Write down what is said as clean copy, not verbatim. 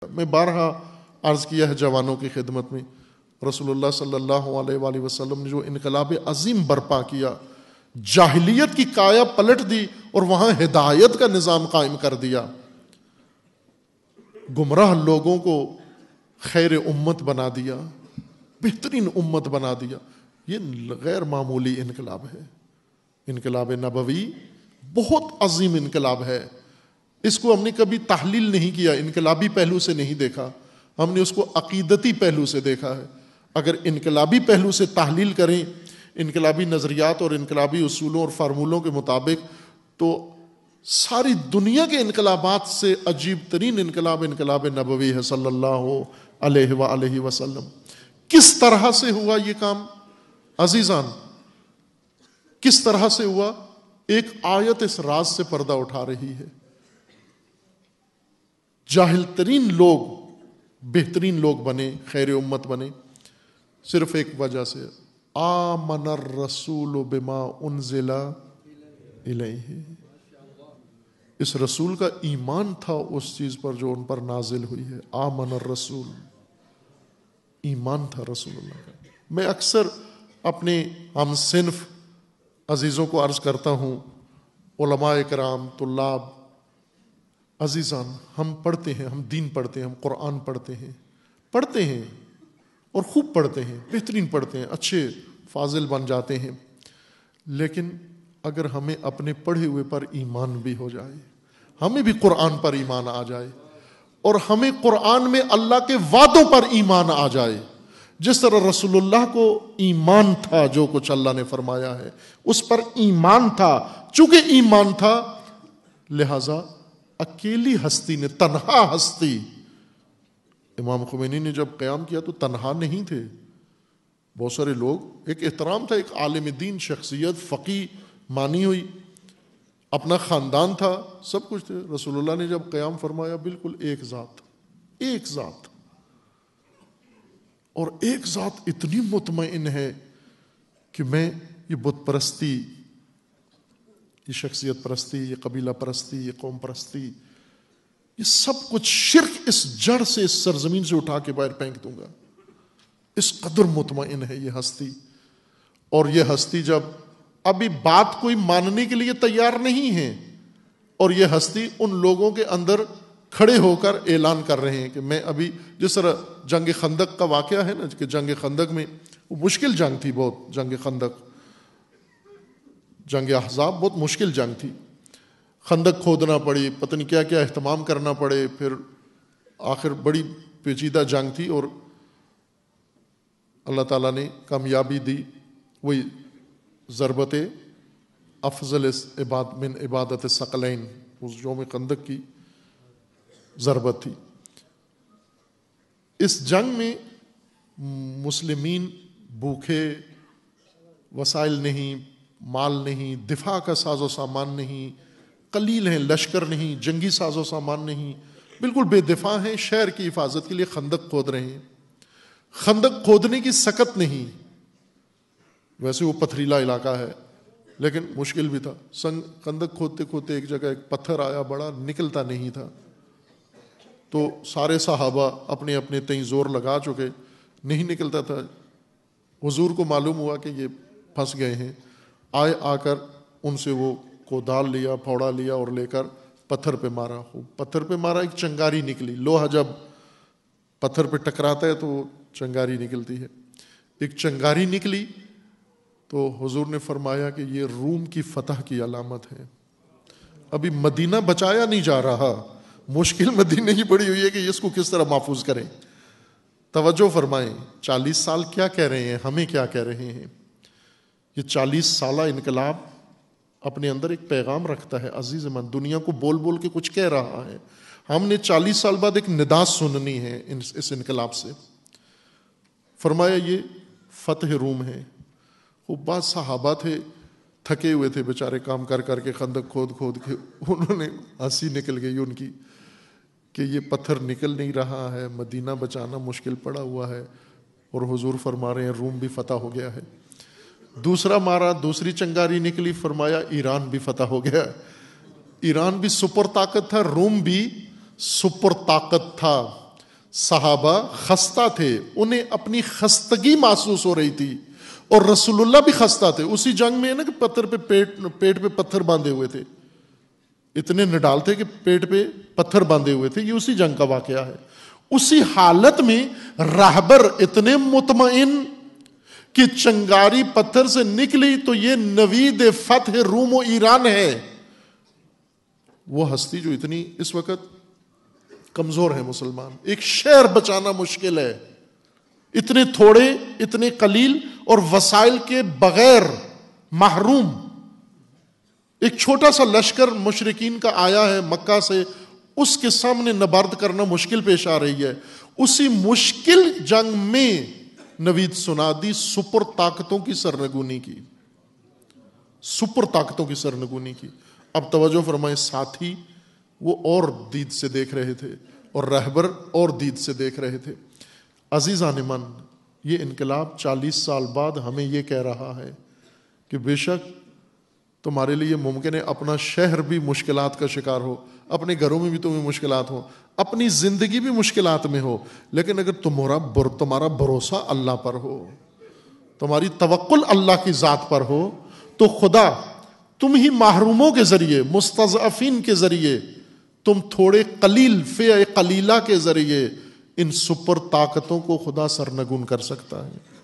میں بارہا عرض کیا ہے جوانوں کی خدمت میں، رسول اللہ صلی اللہ علیہ وآلہ وسلم نے جو انقلاب عظیم برپا کیا، جاہلیت کی کایا پلٹ دی اور وہاں ہدایت کا نظام قائم کر دیا، گمراہ لوگوں کو خیر امت بنا دیا، بہترین امت بنا دیا، یہ غیر معمولی انقلاب ہے۔ انقلاب نبوی بہت عظیم انقلاب ہے، اس کو ہم نے کبھی تحلیل نہیں کیا، انقلابی پہلو سے نہیں دیکھا، ہم نے اس کو عقیدتی پہلو سے دیکھا ہے۔ اگر انقلابی پہلو سے تحلیل کریں، انقلابی نظریات اور انقلابی اصولوں اور فارمولوں کے مطابق، تو ساری دنیا کے انقلابات سے عجیب ترین انقلاب انقلاب نبوی ہے صلی اللہ علیہ وآلہ وسلم۔ کس طرح سے ہوا یہ کام عزیزان؟ کس طرح سے ہوا؟ ایک آیت اس راز سے پردہ اٹھا رہی ہے۔ جاہل ترین لوگ بہترین لوگ بنے، خیر امت بنے، صرف ایک وجہ سے، آمن الرسول بما انزل الیہ، اس رسول کا ایمان تھا اس چیز پر جو ان پر نازل ہوئی ہے۔ آمن الرسول، ایمان تھا رسول اللہ کا۔ میں اکثر اپنے ہم صنف عزیزوں کو عرض کرتا ہوں، علماء کرام، طلاب، عزیزان، ہم پڑھتے ہیں، ہم دین پڑھتے ہیں، ہم قرآن پڑھتے ہیں اور خوب پڑھتے ہیں، بہترین پڑھتے ہیں، اچھے فاضل بن جاتے ہیں، لیکن اگر ہمیں اپنے پڑھے ہوئے پر ایمان بھی ہو جائے، ہمیں بھی قرآن پر ایمان آ جائے، اور ہمیں قرآن میں اللہ کے وعدوں پر ایمان آ جائے، جس طرح رسول اللہ کو ایمان تھا جو کچھ اللہ نے فرمایا ہے اس پر ایمان تھا، چونکہ ایمان تھا لہذا اکیلی ہستی نے، تنہا ہستی، امام خمینی نے جب قیام کیا تو تنہا نہیں تھے، بہت سارے لوگ، ایک احترام تھا، ایک عالم دین، شخصیت، فقی مانی ہوئی، اپنا خاندان تھا، سب کچھ تھے۔ رسول اللہ نے جب قیام فرمایا بالکل ایک ذات، اور ایک ذات اتنی مطمئن ہے کہ میں یہ بت پرستی، یہ شخصیت پرستی، یہ قبیلہ پرستی، یہ قوم پرستی، یہ سب کچھ شرک اس جڑ سے، اس سرزمین سے اٹھا کے باہر پھینک دوں گا، اس قدر مطمئن ہے یہ ہستی۔ اور یہ ہستی جب ابھی بات کوئی ماننے کے لیے تیار نہیں ہے، اور یہ ہستی ان لوگوں کے اندر کھڑے ہو کر اعلان کر رہے ہیں کہ میں ابھی، جس طرح جنگ خندق کا واقعہ ہے نا، کہ جنگ خندق میں وہ مشکل جنگ تھی بہت، جنگ خندق، جنگ احزاب بہت مشکل جنگ تھی، خندق کھودنا پڑی، پتہ نہیں کیا کیا اہتمام کرنا پڑے، پھر آخر بڑی پیچیدہ جنگ تھی، اور اللہ تعالیٰ نے کامیابی دی، وہی ضربت افضل من عبادت الثقلین، اس یوم خندق کی ضربت تھی۔ اس جنگ میں مسلمین بھوکے، وسائل نہیں، مال نہیں، دفاع کا ساز و سامان نہیں، قلیل ہیں، لشکر نہیں، جنگی ساز و سامان نہیں، بالکل بے دفاع ہیں، شہر کی حفاظت کے لیے خندق کھود رہے ہیں۔ خندق کھودنے کی سکت نہیں، ویسے وہ پتھریلا علاقہ ہے لیکن مشکل بھی تھا، خندق کھودتے کھودتے ایک جگہ ایک پتھر آیا بڑا، نکلتا نہیں تھا، تو سارے صحابہ اپنے اپنے تئیں زور لگا چکے، نہیں نکلتا تھا، حضور کو معلوم ہوا کہ یہ پھنس گئے ہیں، آ کر ان سے وہ کودال لیا، پھوڑا لیا اور لے کر پتھر پہ مارا، پتھر پہ مارا، ایک چنگاری نکلی، لوہا جب پتھر پہ ٹکراتا ہے تو وہ چنگاری نکلتی ہے، ایک چنگاری نکلی تو حضور نے فرمایا کہ یہ روم کی فتح کی علامت ہے، ابھی مدینہ بچایا نہیں جا رہا، مشکل مدینہ ہی پڑی ہوئی ہے کہ اس کو کس طرح محفوظ کریں۔ توجہ فرمائیں، 40 سال کیا کہہ رہے ہیں، ہمیں کیا کہہ رہے ہیں؟ یہ 40 سالہ انقلاب اپنے اندر ایک پیغام رکھتا ہے عزیز من، دنیا کو بول بول کے کچھ کہہ رہا ہے، ہم نے 40 سال بعد ایک ندا سننی ہے اس انقلاب سے۔ فرمایا یہ فتح روم ہے۔ وہ بعض صحابہ تھے، تھکے ہوئے تھے بیچارے، کام کر کر کے، خندق کھود کے، انہوں نے ہنسی نکل گئی ان کی کہ یہ پتھر نکل نہیں رہا ہے، مدینہ بچانا مشکل پڑا ہوا ہے، اور حضور فرما رہے ہیں روم بھی فتح ہو گیا ہے۔ دوسرا مارا، دوسری چنگاری نکلی، فرمایا ایران بھی فتح ہو گیا۔ ایران بھی سپر طاقت تھا، روم بھی سپر طاقت تھا، صحابہ خستہ تھے، انہیں اپنی خستگی محسوس ہو رہی تھی، اور رسول اللہ بھی خستہ تھے. اسی جنگ میں ہے نا کہ پتھر پہ پیٹ پہ پتھر باندھے ہوئے تھے، اتنے نڈال تھے کہ پیٹ پہ پتھر باندھے ہوئے تھے. یہ اسی جنگ کا واقعہ ہے. اسی حالت میں راہبر اتنے مطمئن کہ چنگاری پتھر سے نکلی تو یہ نوید فتح روم و ایران ہے. وہ ہستی جو اتنی اس وقت کمزور ہے مسلمان، ایک شہر بچانا مشکل ہے، اتنے تھوڑے، اتنے قلیل اور وسائل کے بغیر محروم. ایک چھوٹا سا لشکر مشرکین کا آیا ہے مکہ سے، اس کے سامنے نبرد کرنا مشکل پیش آ رہی ہے. اسی مشکل جنگ میں نوید سنا دی سپر طاقتوں کی سرنگونی کی، سپر طاقتوں کی سرنگونی کی. اب توجہ فرمائیں، ساتھی وہ اور دید سے دیکھ رہے تھے اور رہبر اور دید سے دیکھ رہے تھے. عزیزان من، یہ انقلاب 40 سال بعد ہمیں یہ کہہ رہا ہے کہ بے شک تمہارے لیے ممکن ہے اپنا شہر بھی مشکلات کا شکار ہو، اپنے گھروں میں بھی تمہیں مشکلات ہو، اپنی زندگی بھی مشکلات میں ہو، لیکن اگر تمہارا بھروسہ اللہ پر ہو، تمہاری توکل اللہ کی ذات پر ہو، تو خدا تم ہی محروموں کے ذریعے، مستضعفین کے ذریعے، تم تھوڑے قلیل فئہ قلیلہ کے ذریعے ان سپر طاقتوں کو خدا سرنگون کر سکتا ہے.